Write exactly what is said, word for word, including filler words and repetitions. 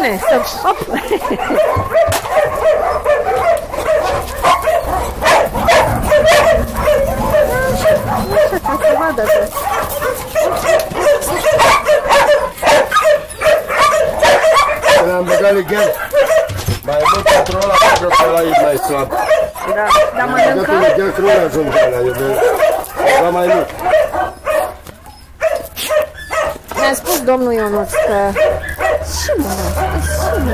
bine, să... Hop! Așa, ca să vadă că... Le-am băgat leghen. Mai mult pentru ăla, pentru că ăla e mai slab. Da, dar mănâncă? Am băgat leghen că nu le-ajung pe alea, eu mai mult. Mi-a spus domnul Ionuț că... Și mă,